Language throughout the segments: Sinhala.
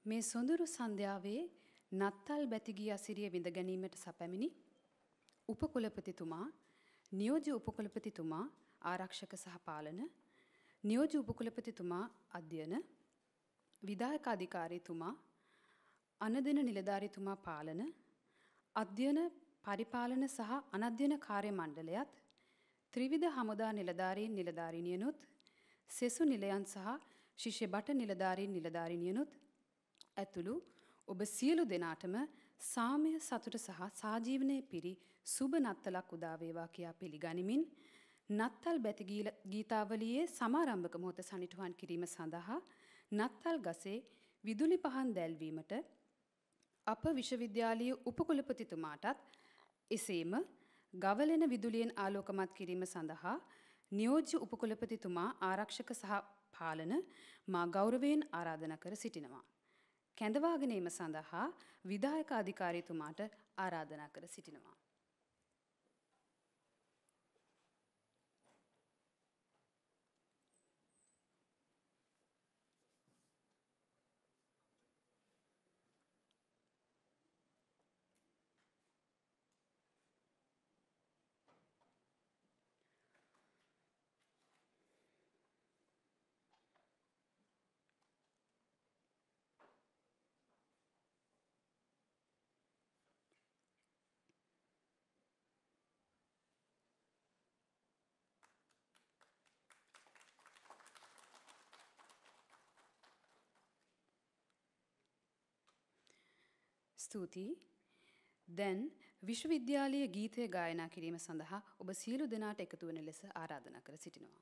මේ සොඳුරු සන්ධ්‍යාවේ නත්තල් බැතිගී අසිරිය විඳ ගැනීමට සැපැමිණි උපකුලපතිතුමා, නියෝජ්‍ය උපකුලපතිතුමා ආරක්ෂක සහ පාලන, නියෝජ්‍ය උපකුලපතිතුමා අධ්‍යයන, විධායක අධිකාරීතුමා, අනදින නිලධාරීතුමා පාලන, අධ්‍යයන පරිපාලන සහ අනධ්‍යයන කාර්ය මණ්ඩලයත්, ත්‍රිවිධ හමුදා නිලධාරීන් නිලධාරිනියනුත්, සෙසු නිලයන් සහ ශිෂ්‍ය බට නිලධාරීන් නිලධාරිනියනුත් ඇතුළු ඔබ සියලු දෙනාටම සාමය සතුට සහ සාජීවනයේ පිරි සුබ නත්තලක් උදා වේවා කියා පිළිගනිමින් නත්තල් බැති ගීතාවලියේ සමාරම්භක මොහොත සනිටුහන් කිරීම සඳහා නත්තල් ගසේ විදුලි පහන් දැල්වීමට අප විශ්වවිද්‍යාලීය උපකුලපතිතුමාටත් එසේම ගවලෙන විදුලියෙන් ආලෝකමත් කිරීම සඳහා නියෝජ්‍ය උපකුලපතිතුමා ආරක්ෂක සහ පාලන මා ගෞරවයෙන් ආරාධනා කර සිටිනවා. කැඳවාගෙන ඒම සඳහා විධායක අධිකාරීතුමාට ආරාධනා කර සිටිනවා. ස්තුතියි. දැන් විශ්වවිද්‍යාලීය ගීතය ගායනා කිරීම සඳහා ඔබ සියලු දෙනාට එකතු වන ලෙස ආරාධනා කර සිටිනවා.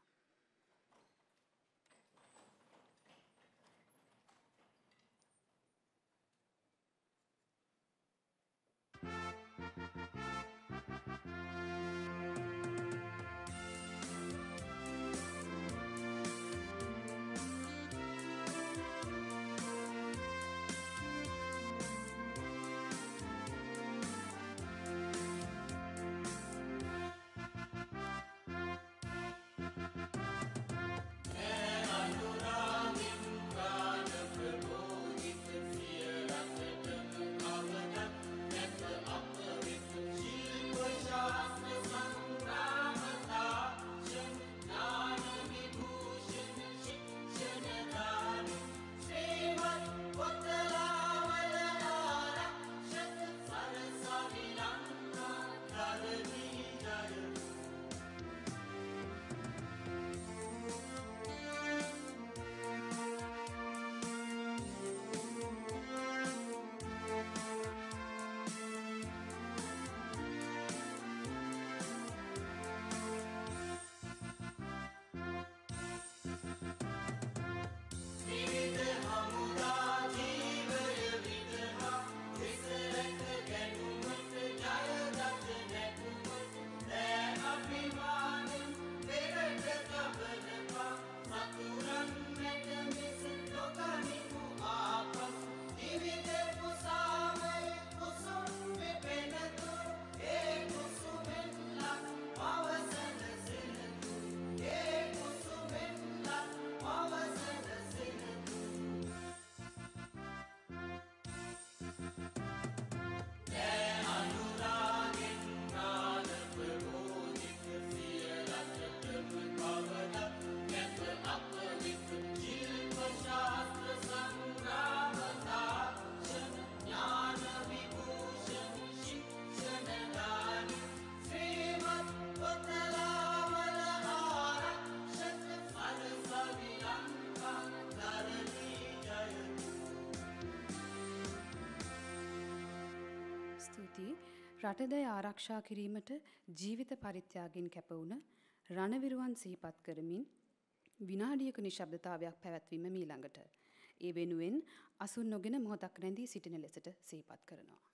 රටදැය ආරක්ෂා කිරීමට ජීවිත පරිත්‍යාගයෙන් කැප වුණ රණවිරුවන් සිහිපත් කරමින් විනාඩියක නිශ්ශබ්දතාවයක් පැවැත්වීම මීළඟට. ඒ වෙනුවෙන් අසුන් නොගෙන මොහොතක් රැඳී සිටින ලෙසට සිහිපත් කරනවා.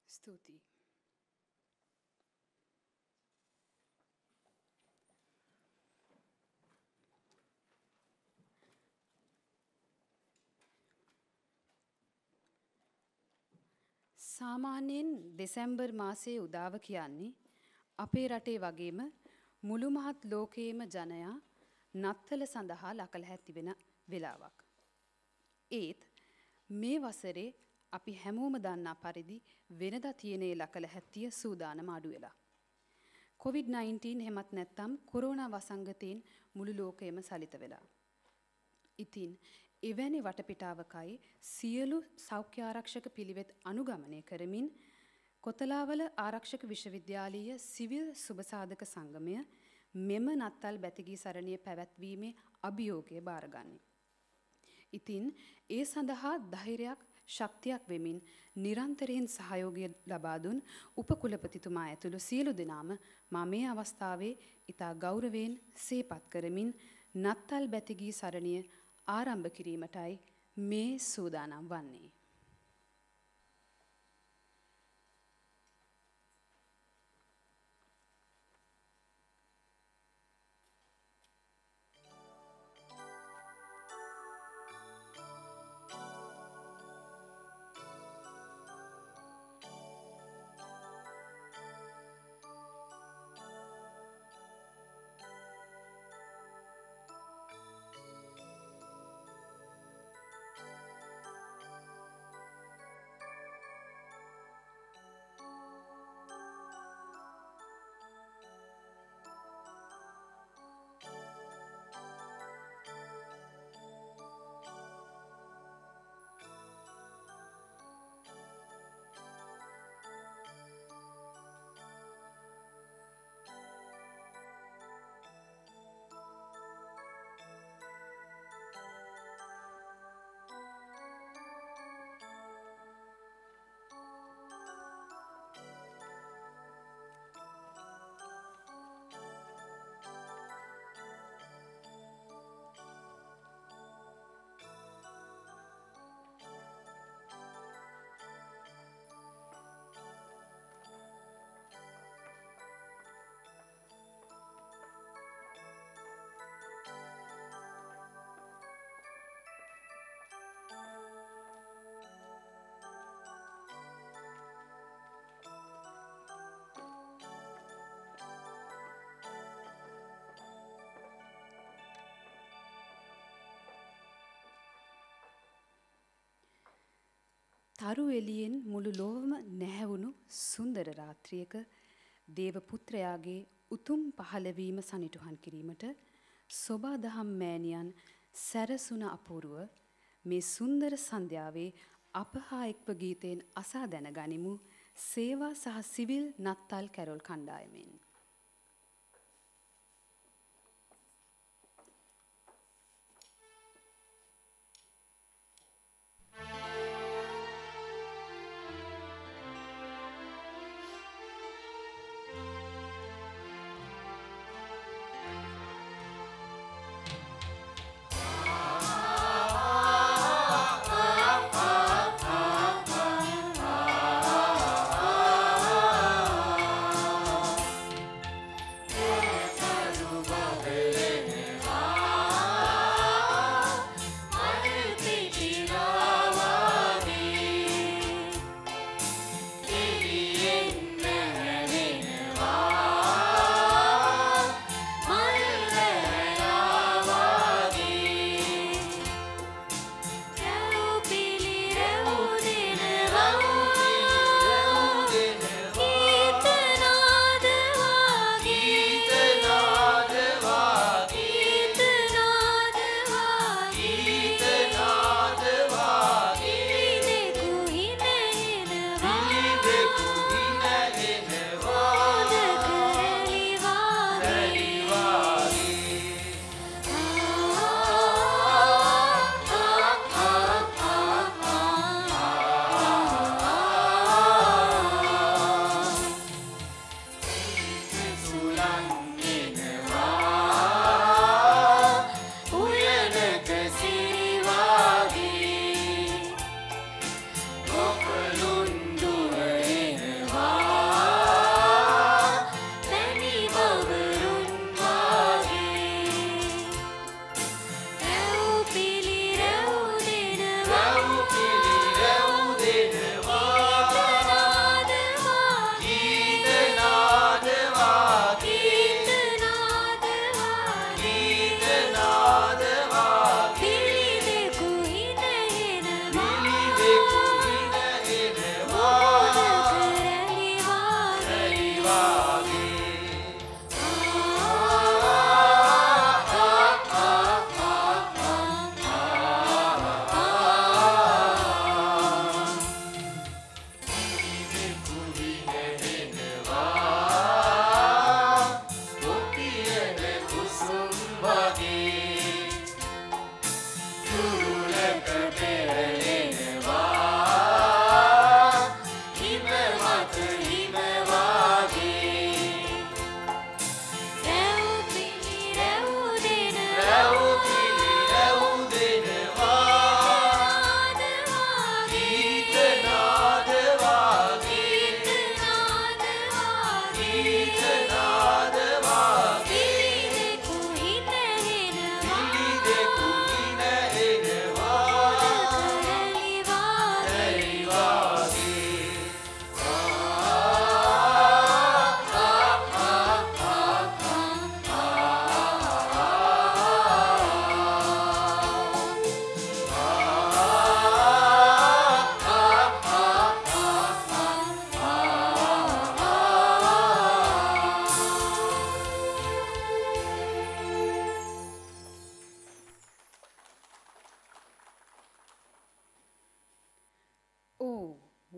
ස්තුතියි. සාමාන්‍යයෙන් දෙසැම්බර් මාසයේ උදාව කියන්නේ අපේ රටේ වගේම මුළු මහත් ලෝකයේම ජනයා නත්තල සඳහා ලකල හැතිවෙන වෙලාවක්. ඒත් මේ වසරේ අපි හැමෝම දන්නා පරිදි වෙනදා තියෙනේ ලකල හැත්තිය සූදානම අඩු වෙලා. COVID-19 එහෙමත් නැත්නම් කොරෝනා වසංගතයෙන් මුළු ලෝකයම සලිත වෙලා. ඉතින් එවැනි වටපිටාවකයි සියලු සෞඛ්‍ය ආරක්ෂක පිළිවෙත් අනුගමනය කරමින් කොතලාවල ආරක්ෂක විශ්වවිද්‍යාලීය සිවිල් සුබසාධක සංගමය මෙම නත්තල් බැතිගී සරණිය පැවැත්වීමේ අභියෝගය බාරගන්නේ. ඉතින් ඒ සඳහා ධෛර්යයක් ශක්තියක් වෙමින් නිරන්තරයෙන් සහයෝගය ලබා දුන් උපකුලපතිතුමා ඇතුළු සියලු දෙනාම මා මේ අවස්ථාවේ ඉතා ගෞරවයෙන් සිහිපත් කරමින් නත්තල් බැතිගී සරණිය ආරම්භ කිරීමටයි මේ සූදානම් වන්නේ. තරු එළියෙන් මුළු ලොවම නැහැවුණු සුන්දර රාත්‍රියක දේව පුත්‍රයාගේ උතුම් පහළවීම සනිටුහන් කිරීමට සොබා දහම් මෑණියන් සැරසුණ අපූර්ව මේ සුන්දර සන්ධ්‍යාවේ අප හා එක්ව ගීතයෙන් අසා දැනගනිමු සේවා සහ සිවිල් නත්තල් කැරොල් කණ්ඩායමෙන්.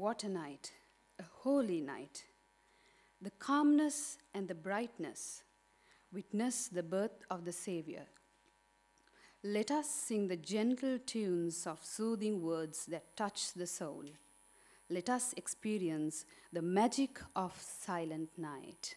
What a night, a holy night. The calmness and the brightness witness the birth of the Savior. Let us sing the gentle tunes of soothing words that touch the soul. Let us experience the magic of silent night.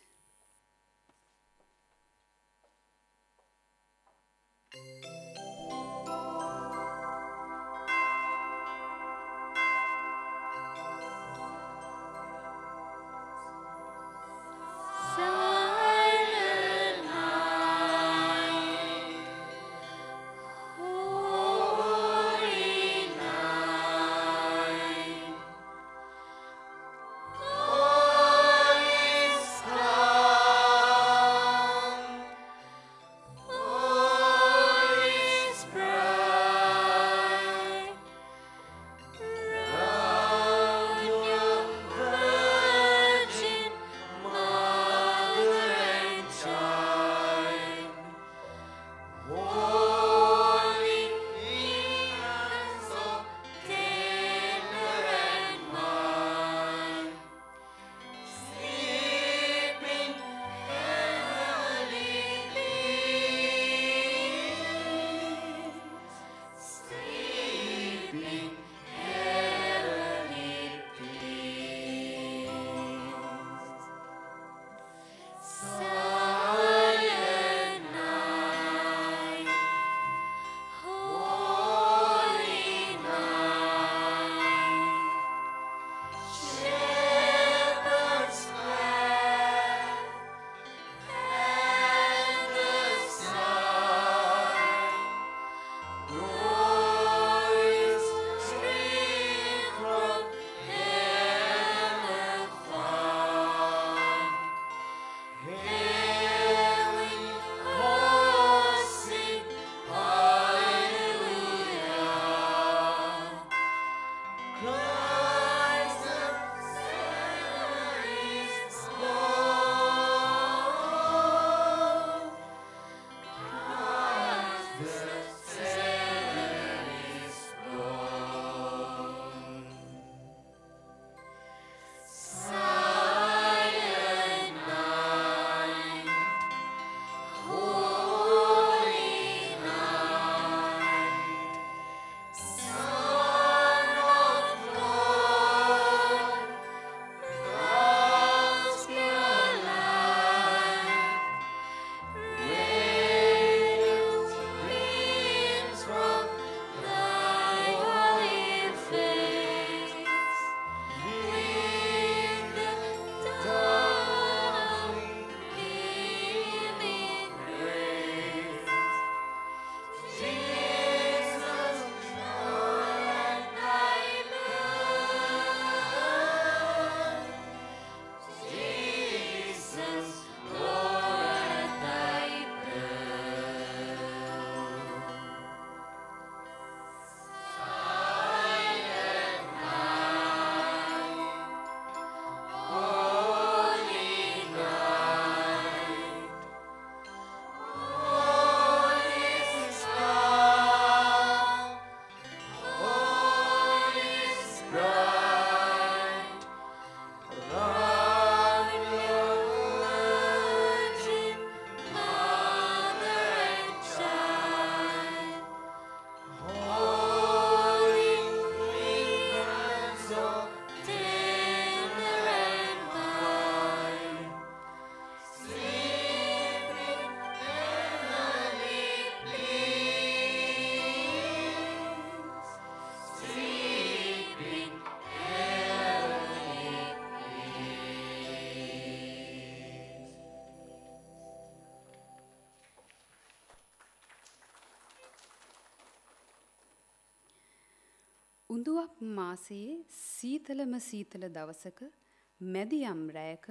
උඳුවප් මාසයේ සීතලම සීතල දවසක මැදියම් රැයක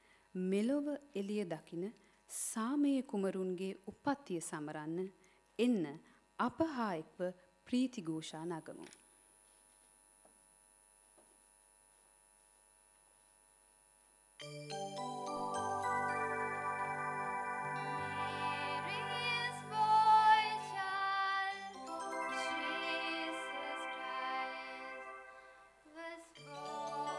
මෙලොව එළිය දකින සාමයේ කුමරුන්ගේ උප්පත්තිය සමරන්න එන්න අප හා එක්ව ප්‍රීති ഘോഷා නගමු. Born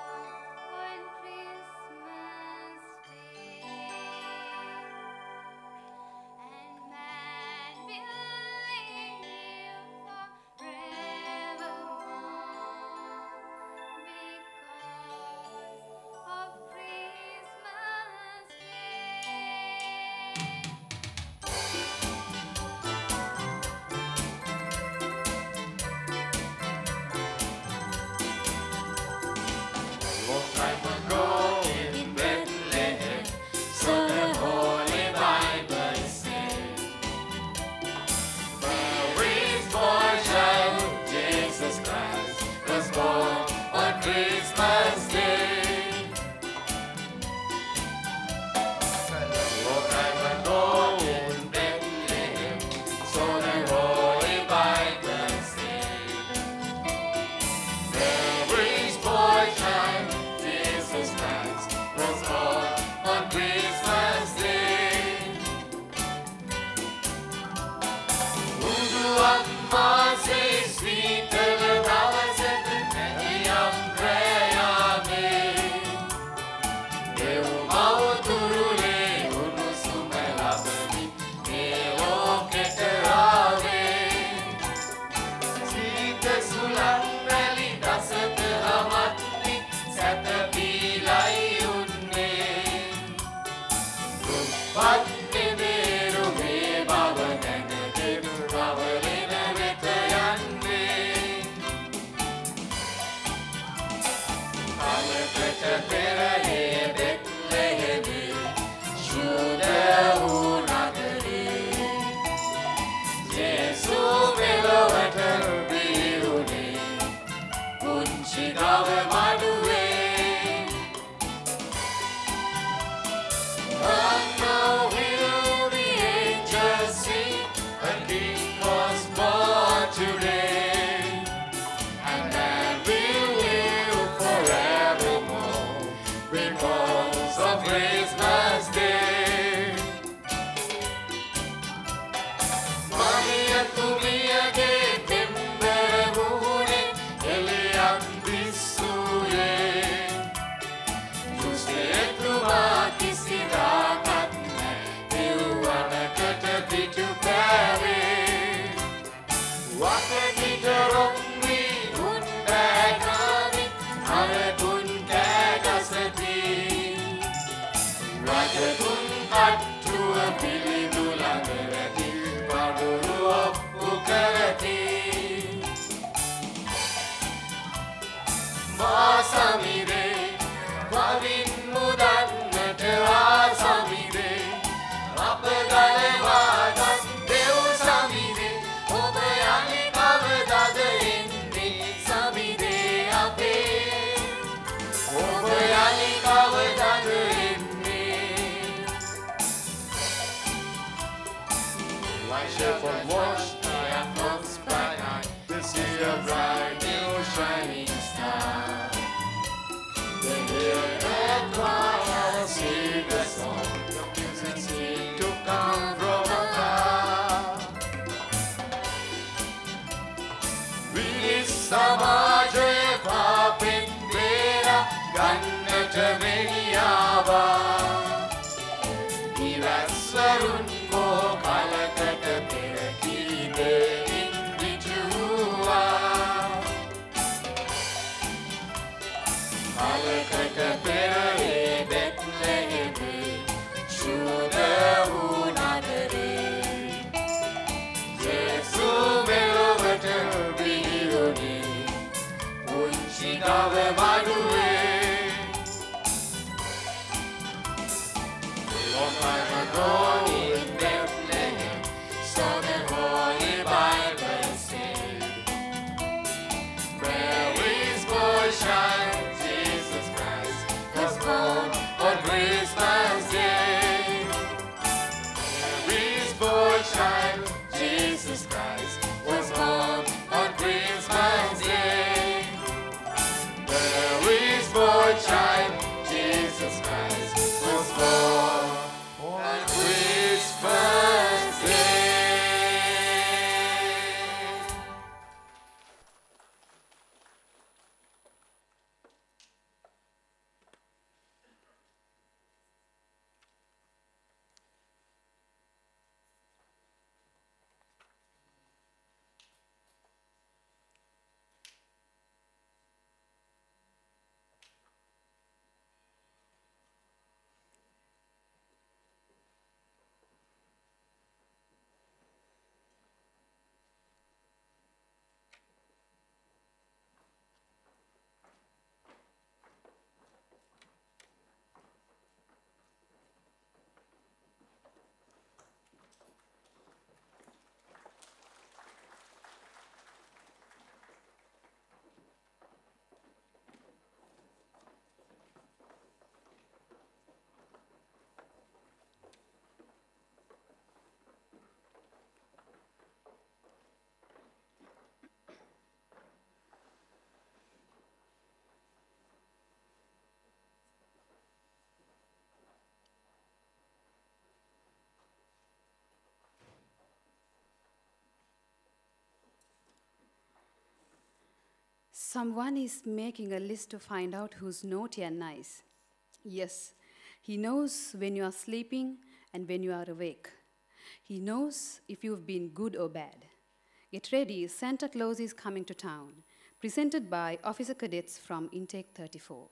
Someone is making a list to find out who's naughty and nice. Yes, he knows when you are sleeping and when you are awake. He knows if you've been good or bad. Get ready, Santa Claus is coming to town. Presented by Officer Cadets from Intake 34.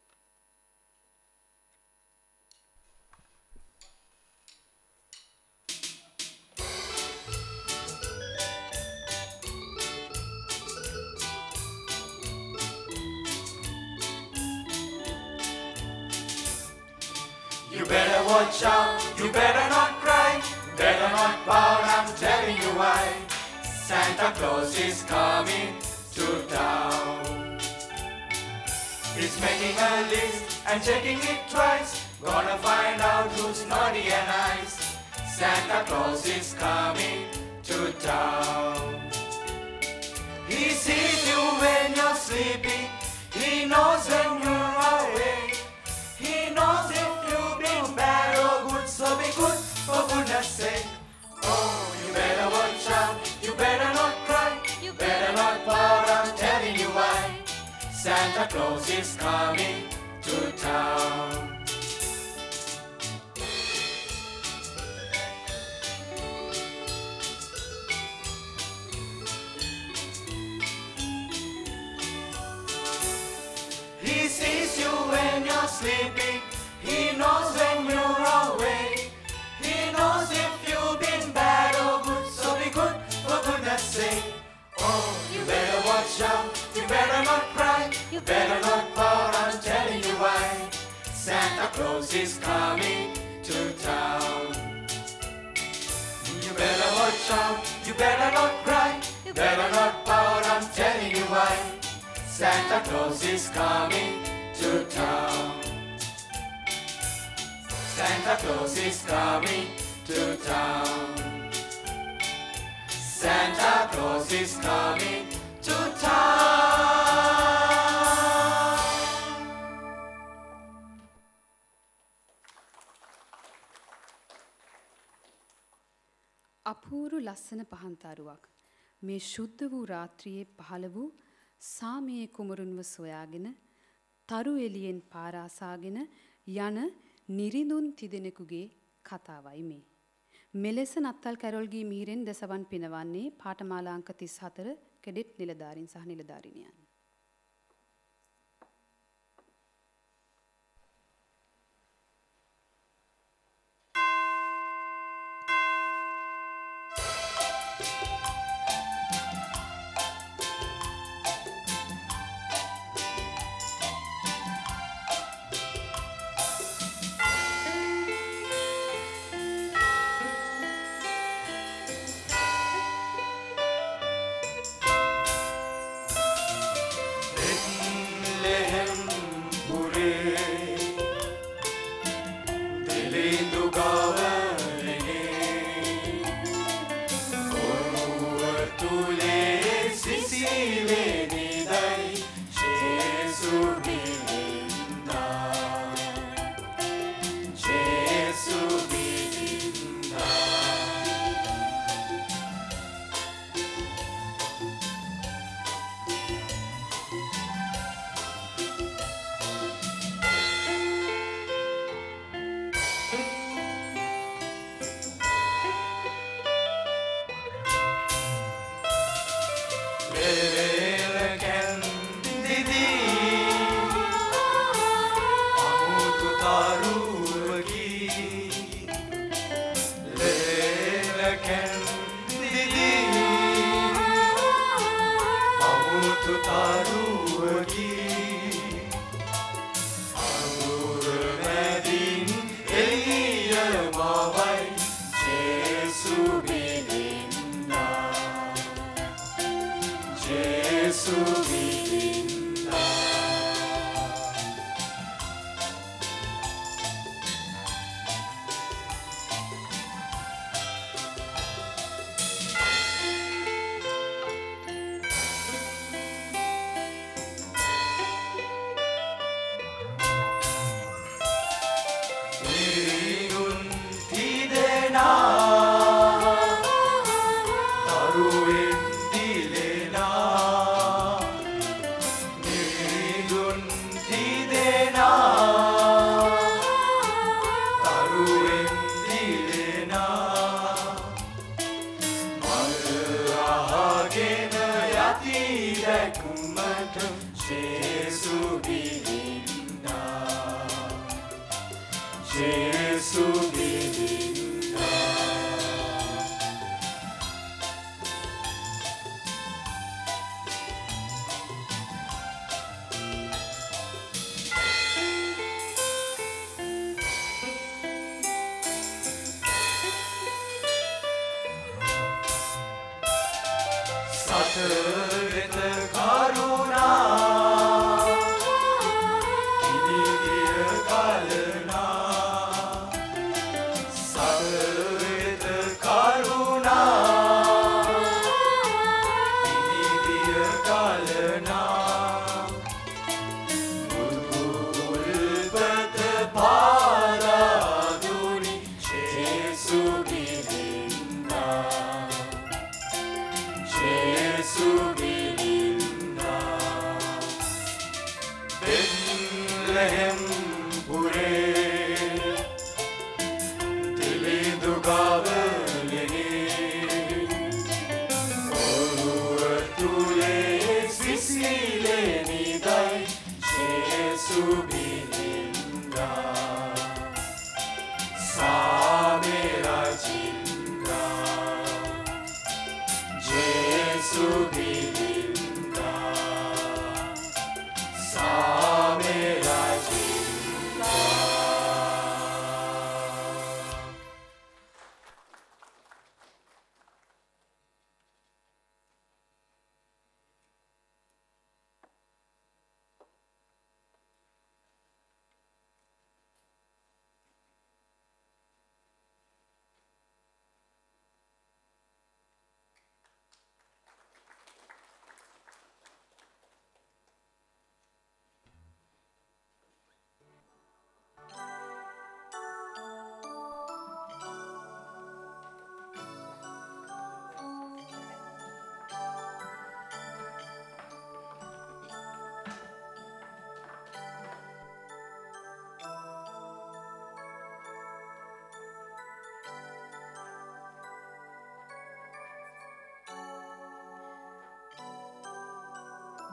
You better watch out, you better not cry, better not pout, I'm telling you why. Santa Claus is coming to town. He's making a list and checking it twice, gonna find out who's naughty and nice. Santa Claus is coming to town. He sees you when you're sleeping, he knows when you're awake. He knows if you've been bad or good, so be good for goodness sake. Oh, you better watch out, you better not cry, you better not pout, I'm telling you why. Santa Claus is coming to town. sleeping. He knows when you're awake. He knows if you've been bad or good. So be good for goodness sake. Oh, you better watch out. You better not cry. You better not pout. I'm telling you why. Santa Claus is coming to town. You better watch out. You better not cry. You better not pout. I'm telling you why. Santa Claus is coming to town. Santa Claus is coming to town. Santa Claus is coming to town. අපූරු ලස්සන පහන්තරුවක් මේ ශුද්ධ වූ රාත්‍රියේ පහළ වූ සාමයේ කුමරුන්ව සොයාගෙන තරු එළියෙන් පාරාසාගෙන යන නිරිඳුන් තිදෙනෙකුගේ කතාවයි මේ. මෙලෙස නත්තල් කැරොල්ගේ මීරෙන් දසවන් පිනවන්නේ පාඨමාලා අංක 34 කැඩෙට් නිලධාරීන් සහ නිලධාරිනියන්.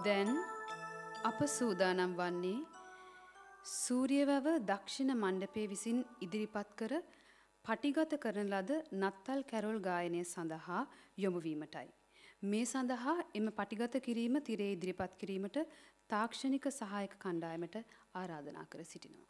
දැන් අප සූදානම් වන්නේ සූර්යවැව දක්ෂිණ මණ්ඩපයේ විසින් ඉදිරිපත් කර පටිගත කරන ලද නත්තල් කැරොල් ගායනය සඳහා යොමු වීමටයි. මේ සඳහා එම පටිගත කිරීම තිරේ ඉදිරිපත් කිරීමට තාක්ෂණික සහායක කණ්ඩායමට ආරාධනා කර සිටිනවා.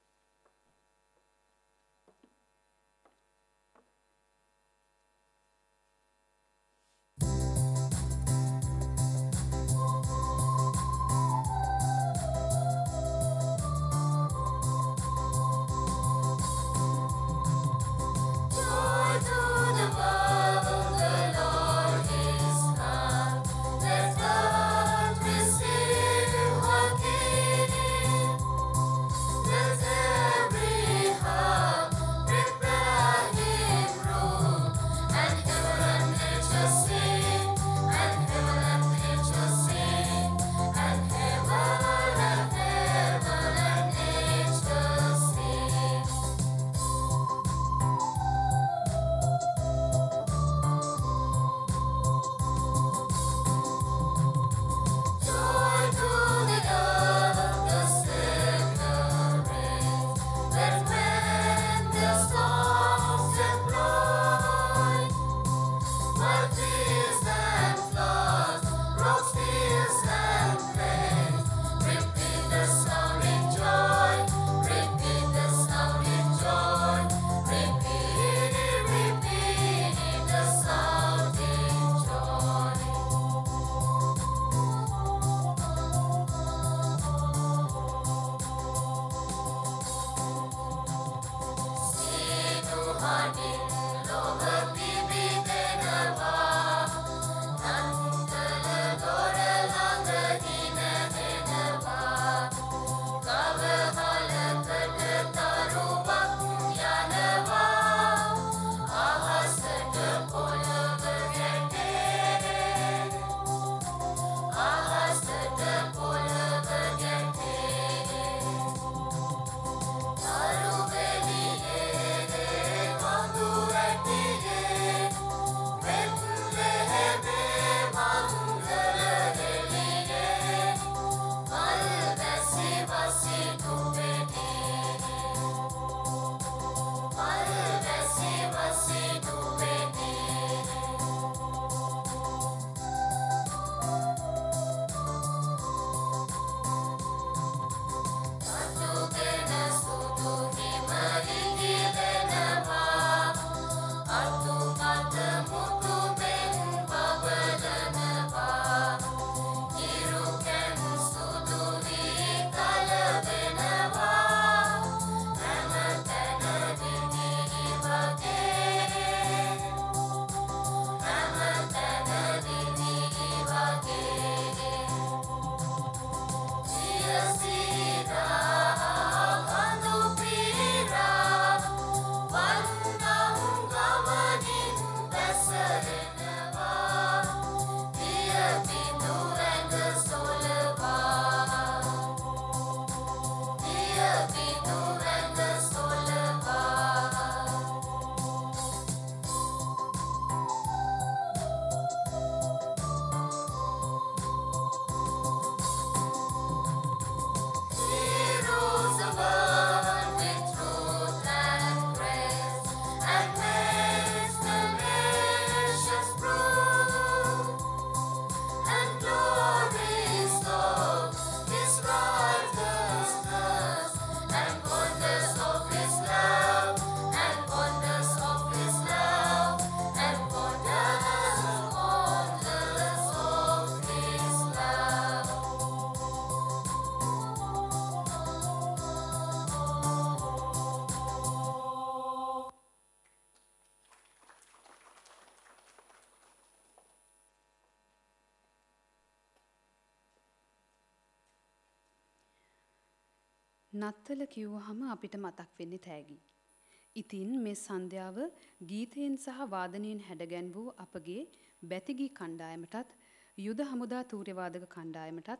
නත්තල කිව්වහම අපිට මතක් වෙන්නේ තෑගි. ඉතින් මේ සන්ධ්‍යාව ගීතයෙන් සහ වාදනයෙන් හැඩගැන්වූ අපගේ බැතිගී කණ්ඩායමටත් යුද හමුදා තූර්යවාදක කණ්ඩායමටත්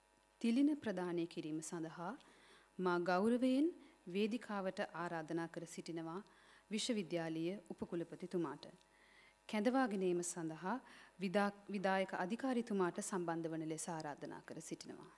තිලින ප්‍රදානය කිරීම සඳහා මා ගෞරවයෙන් වේදිකාවට ආරාධනා කර සිටිනවා විශ්වවිද්‍යාලීය උපකුලපතිතුමාට. කැඳවාගෙන ඒම සඳහා විධායක අධිකාරීතුමාට සම්බන්ධ වන ලෙස ආරාධනා කර සිටිනවා.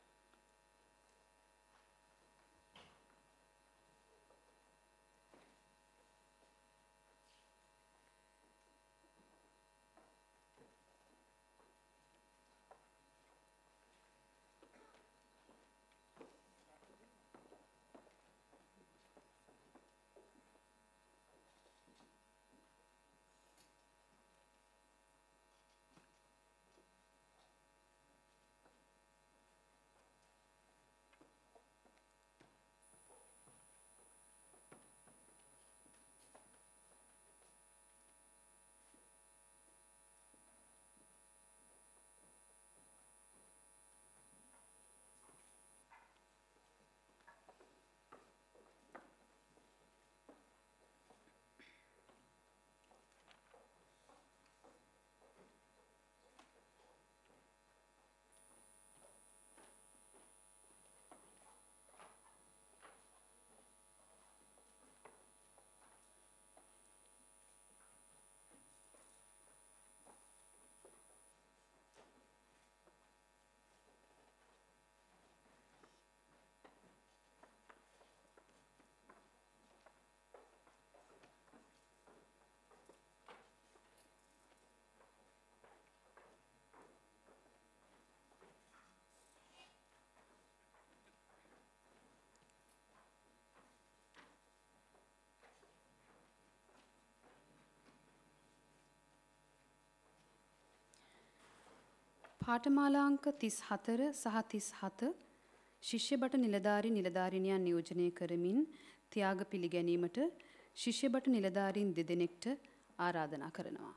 පාඨමාලාංක 34 සහ 37 ශිෂ්‍ය බට නිලධාරිනියන් නියෝජනය කරමින් ත්‍යාග පිළිගැනීමට ශිෂ්‍ය බට නිලධාරීන් දෙදෙනෙක්ට ආරාධනා කරනවා.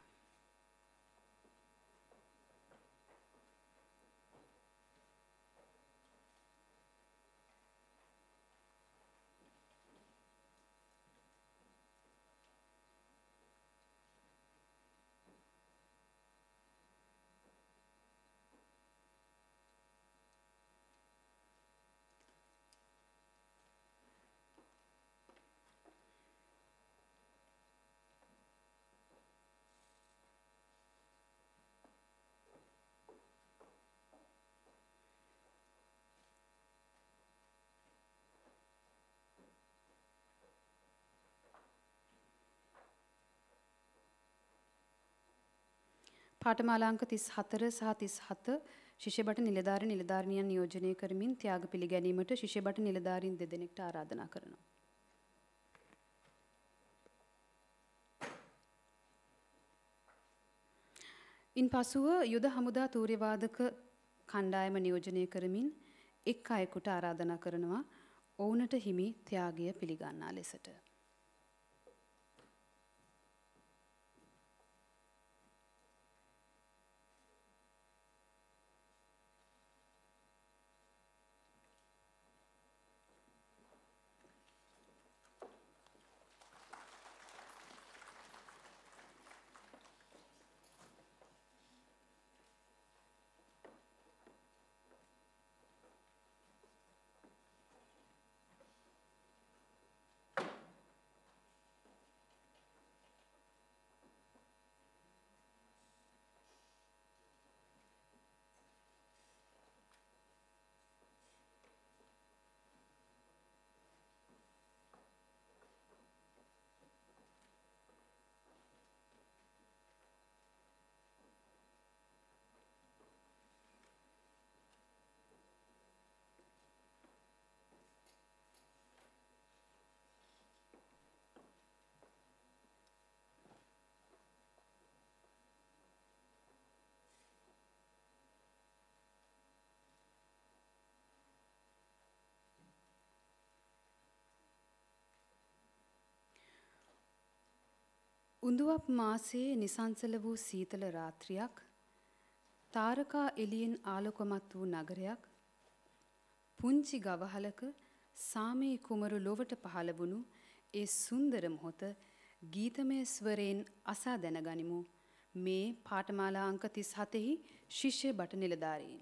පාඨමාලාංක 34 සහ 37 ශිෂ්‍ය බට නිලධාරිනියන් නියෝජනය කරමින් ත්‍යාග පිළිගැනීමට ශිෂ්‍ය බට නිලධාරීන් දෙදෙනෙක්ට ආරාධනා කරනවා. ඉන්පසුව යුද හමුදා තූර්යවාදක කණ්ඩායම නියෝජනය කරමින් එක් අයෙකුට ආරාධනා කරනවා ඔවුනට හිමි ත්‍යාගය පිළිගන්නා ලෙසට. උඳුවප් මාසයේ නිසංසල වූ සීතල රාත්‍රියක්, තාරකා එළියෙන් ආලෝකමත් වූ නගරයක්, පුංචි ගවහලක සාමී කුමරු ලොවට පහළ වුණු ඒ සුන්දර මොහොත ගීතමය ස්වරයෙන් අසා දැනගනිමු මේ පාඨමාලා අංක 37 හි ශිෂ්‍ය බට නිලධාරීන්.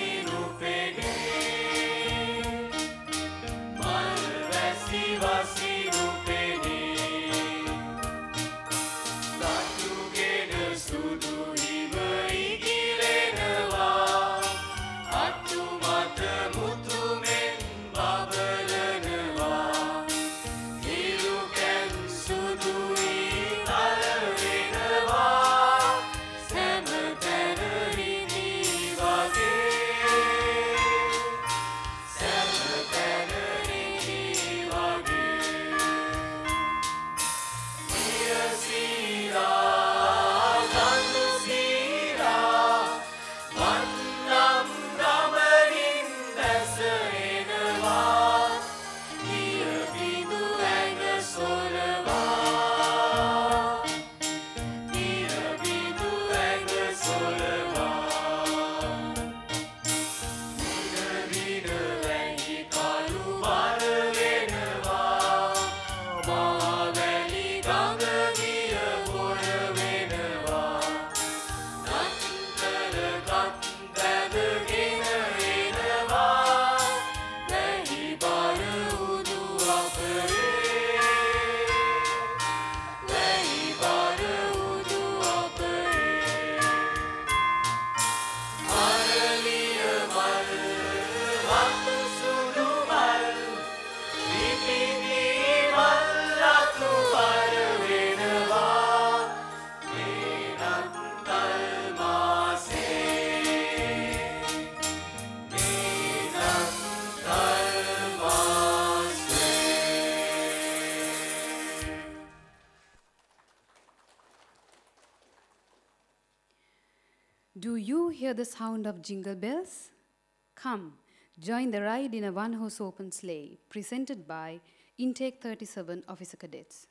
Do you hear the sound of jingle bells? Come, join the ride in a one-horse open sleigh, presented by Intake 37 Officer Cadets.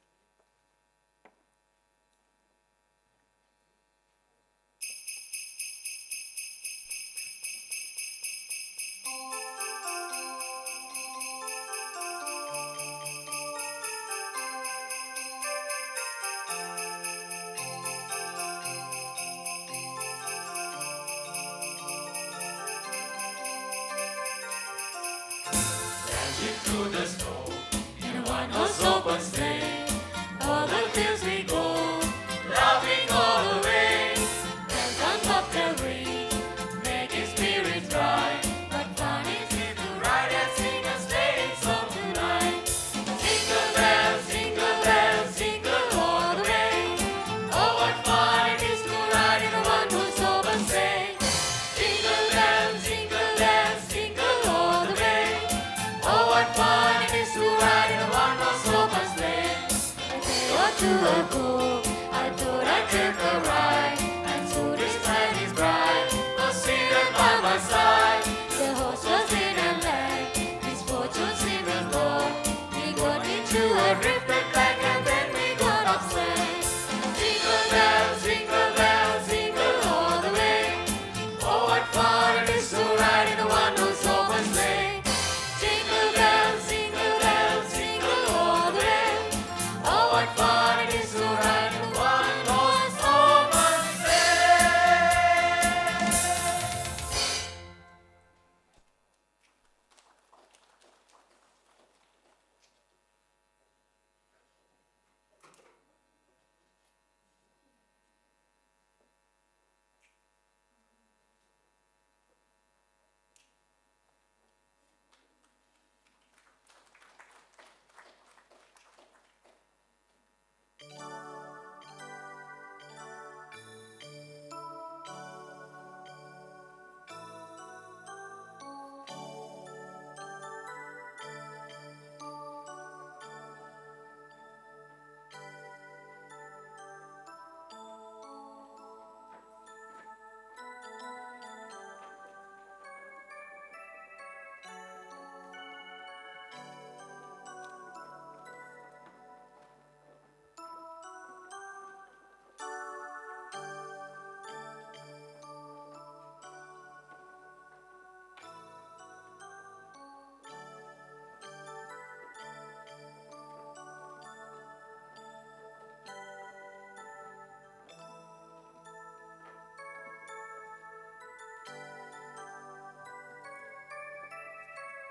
Through the snow in a one-horse open sleigh, all the fields we go, laughing all the way. Bells on bobtail ring, making spirits bright. But fun is it to ride and sing a sleighing song tonight. Jingle bells, jingle all the way. Oh, what fun it is to ride in a one-horse open sleigh. Jingle bells, jingle all the way. Oh, what fun it is to ride in a one-horse open sleigh. A day or two ago, I thought I'd take a ride, and so this time is bright. Was seated by my side, the horse was in and led, his fortune seemed as gone. We got into a ripped bank and then we got upset. Jingle bells, jingle all the way. Oh, what fun it is to ride in a one-horse open sleigh. Jingle bells, all the way. Oh, what fun it is to ride in a one-horse open sleigh.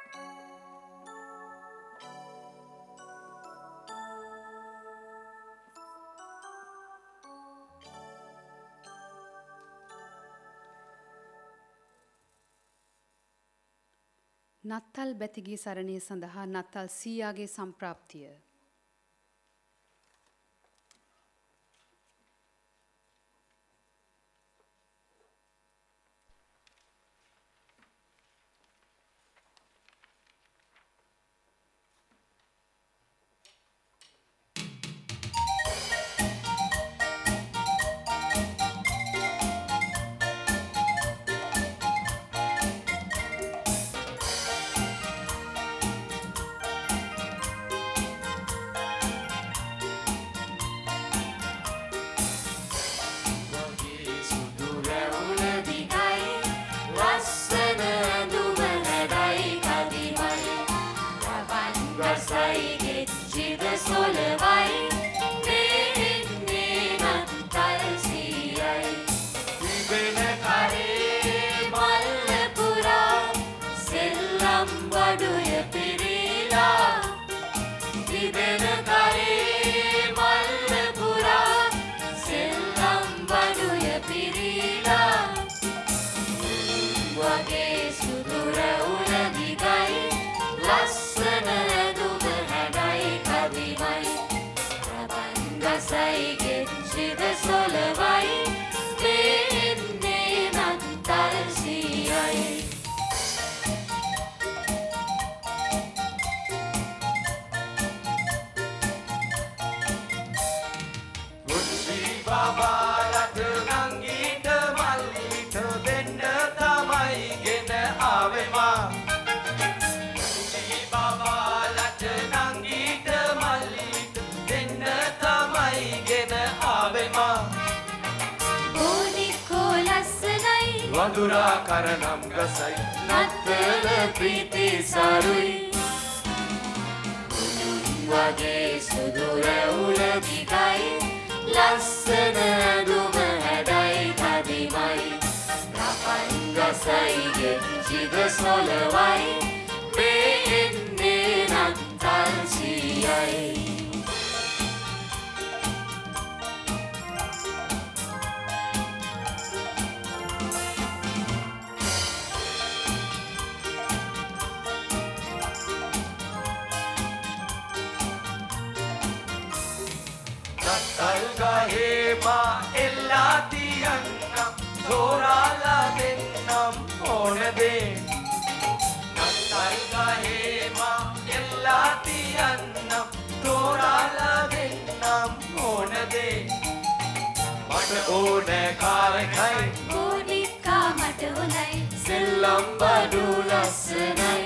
නත්තල් බැතිගී සරණය සඳහා නත්තල් සීයාගේ සම්ප්‍රාප්තිය. වඳුරා කරනම් ගසයි නත්තල ප්‍රීති සරුයි මුළුන් වගේ සුදු රැවුල දිගයි ලස්සන දුම හැඩයි කදිමයි රපන් ගසයි ගෙච්චිද සොලවයි මේ එන්නේ නත්තල් සීයයි මා එල්ලා තියන්නම් තෝරාලා දෙන්නම් ඕන දේ නත්තල් ගහේ මා එල්ලා තියන්නම් තෝරාලා දෙන්නම් ඕන දේ මට ඕන කාරකයි ඕනිකා මට හොඳයි සෙල්ලම් බඩු ලස්සනයි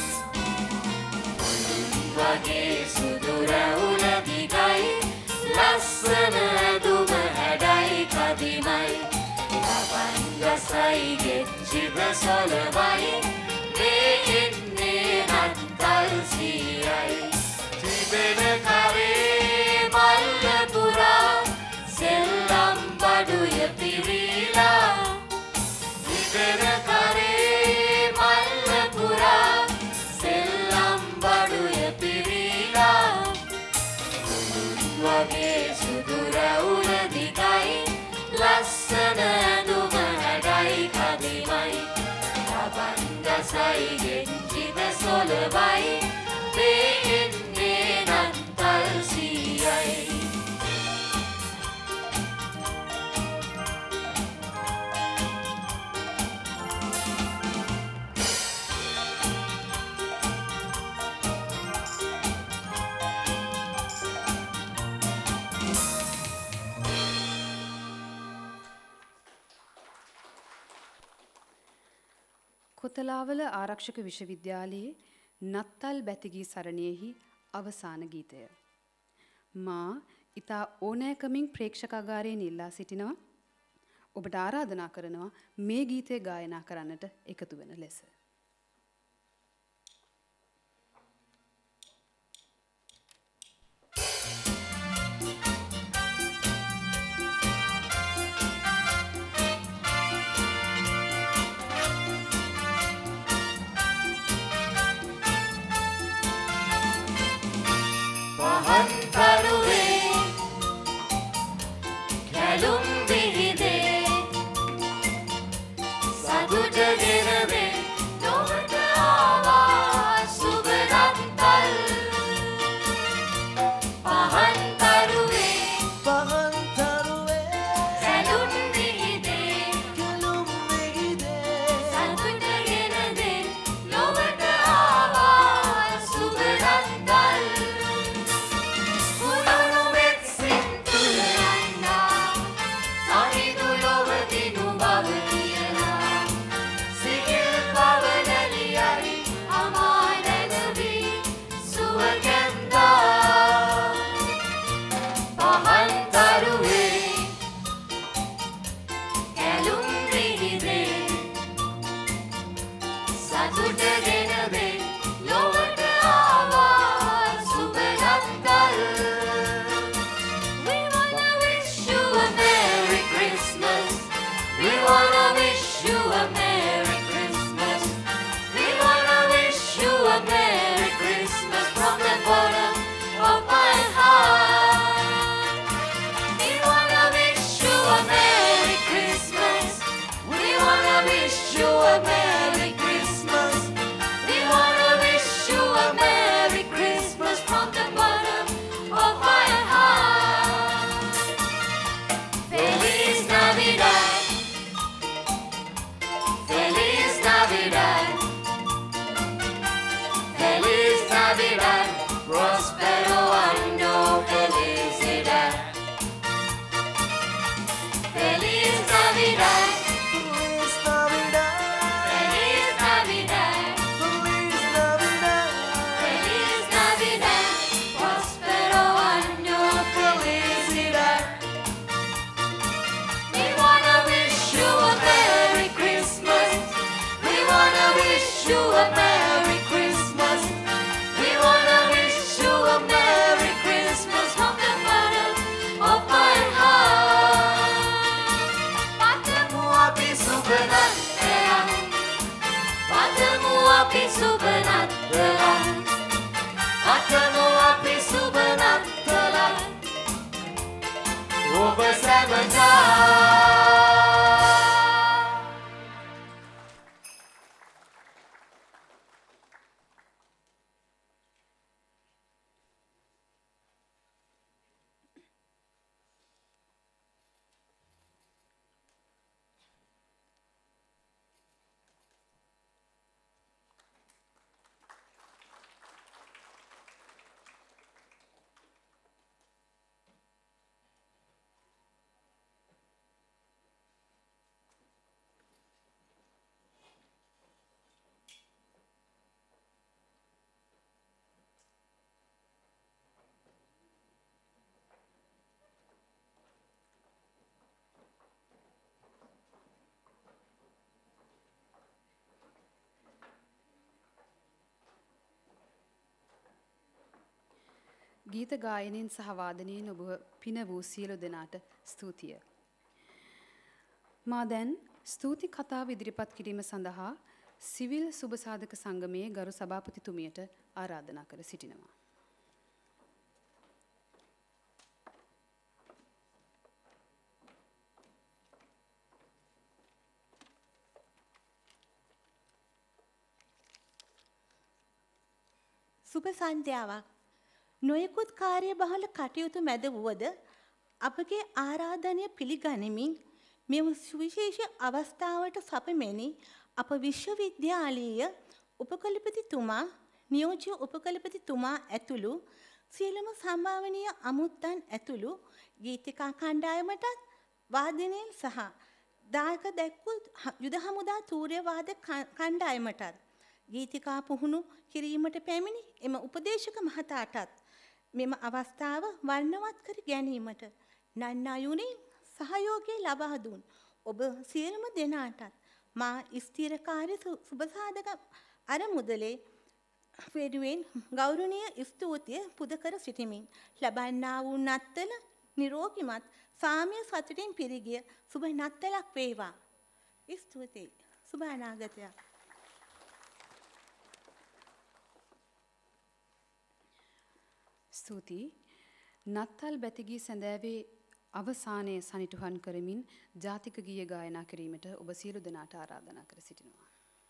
වගේ සුදු රැවුල දිගයි ලස්සන දුම හැඩයි කදිමයි රපන් ගසයි ගෙච්චිද සොලවයි මේ එන්නේ නත්තල් සීයයි තිබෙන කරේ මල්ල පුරා සෙල්ලම් බඩුය පිරීලා තිබෙන කරේ මල්ල පුරා සෙල්ලම් බඩුය පිරීලා වගේ සුදු රැවුල දිගයි ලස්සන දුම හැඩයි කදිමයි රපන් ගසයි ගෙච්චිද සොලවයි මේ එන්නේ නත්තල් සීයයි කොතලාවල ආරක්ෂක විශ්වවිද්‍යාලයේ නත්තල් බැතිගී සරණයෙහි අවසාන ගීතය. මා ඉතා ඕනෑකමින් ප්‍රේක්ෂකාගාරයෙන් ඉල්ලා සිටිනවා ඔබට ආරාධනා කරනවා මේ ගීතය ගායනා කරන්නට එකතු වෙන ලෙස. ගීත ගායනයෙන් සහ වාදනයෙන් ඔබ පින වූ සියලු දෙනාට ස්තුතිය. මා දැන් ස්තුති කතාව ඉදිරිපත් කිරීම සඳහා සිවිල් සුබසාධක සංගමයේ ගරු සභාපතිතුමියට ආරාධනා කර සිටිනවා. සුබ සන්ධ්‍යාවක්. නොයෙකුත් කාර්යබහුල කටයුතු මැද වුවද අපගේ ආරාධනය පිළිගනිමින් මෙම සුවිශේෂ අවස්ථාවට සපමෙනි අප විශ්වවිද්‍යාලීය උපකුලපතිතුමා නියෝජ්‍ය උපකුලපතිතුමා ඇතුළු සියලුම සම්භාවනීය අමුත්තන් ඇතුළු ගීතිකා කණ්ඩායමටත් වාදනයෙන් සහ දායක දැක්වූ යුද හමුදා තූර්ය වාදක කණ්ඩායමටත් ගීතිකා පුහුණු කිරීමට පැමිණි එම උපදේශක මහතාටත් මෙම අවස්ථාව වර්ණවත් කර ගැනීමට නන්නයුනින් සහයෝගය ලබා දුන් ඔබ සියලුම දෙනාටත් මා ස්ථිරකාරී සුබසාධක අරමුදලේ වෙනුවෙන් ගෞරවනීය ස්තුතිය පුද කර සිටිමින් ලබන්නා වූ නත්තල නිරෝගිමත් සාමය සතුටින් පිරිගිය සුබ නත්තලක් වේවා. ස්තුතියි. සුබ අනාගතයක්. ස්තුතියි. නත්තල් බැතිගී සැඳෑවේ අවසානයේ සනිටුහන් කරමින් ජාතික ගීය ගායනා කිරීමට ඔබ සියලු දෙනාට ආරාධනා කර සිටිනවා.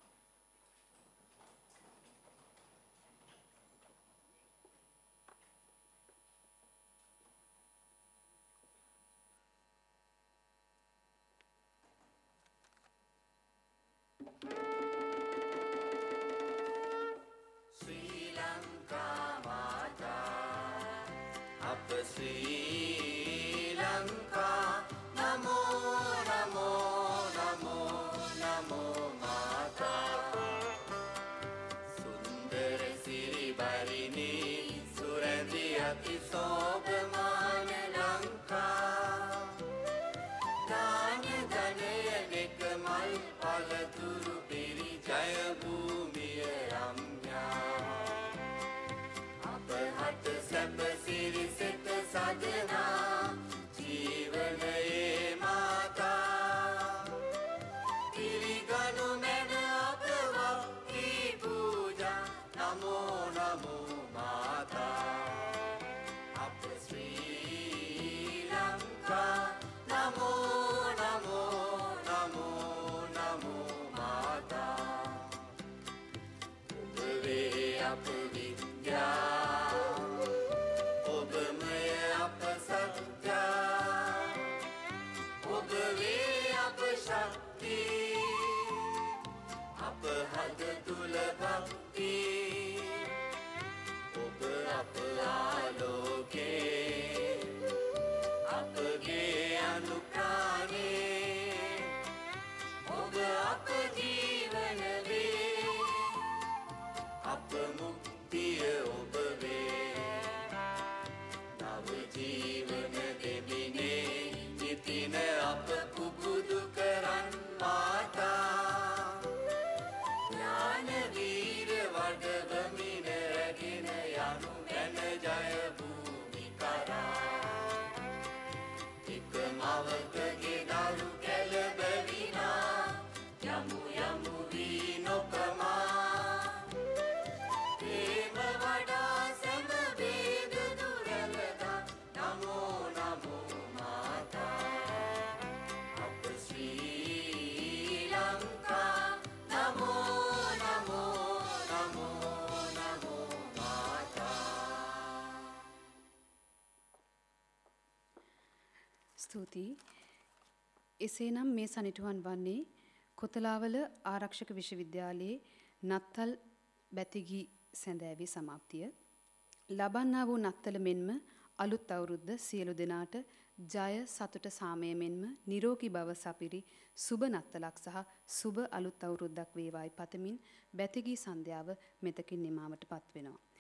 Sri Lanka, Namo, Namo, Namo, Namo Mata. Sundara Siri Barini, Surandi Ati Sobhamana Lanka. Dana Danaya Nekamal Palaturu Piri Jaya Bhumi. අප විද්‍යා ඔබමය අප සත්‍යා ඔබ වේ අප ශක්ති අප හද තුල භක්ති ඔබ අප ආලෝකේ අපගේ අනුප්‍රාණේ ඔබ අප ජීවන වේ අප මුක්තිය ඔබ වේ නව ජීවන දෙමිනේ නිතින අප පුබුදු කරන් මාතා ඥාන වීර වඩවමින රැගෙන යනු මැන ජය භූමි කරා එක මවකගේ දරු කැළඹවිනා යමු යමු වී නොපමා ප්‍රේම වඩා සැම වේද දුරලදා නමෝ නමෝ මාතා අප ශ්‍රී ලංකා නමෝ නමෝ නමෝ නමෝ මාතා ස්තුතියි. එසේනම් මේ සනිටුහන් වන්නේ කොතලාවල ආරක්ෂක විශ්වවිද්‍යාලයේ නත්තල් බැතිගි සැඳෑවේ සමාප්තිය. ලබන්නා වූ නත්තල මෙන්ම අලුත් අවුරුද්ද සියලු දෙනාට ජය සතුට සාමය මෙන්ම නිරෝගී බව සපිරි සුබ නත්තලක් සහ සුබ අලුත් අවුරුද්දක් වේවායි පතමින් බැතිගි සන්ධ්‍යාව මෙතකින් නිමාවට පත්වෙනවා.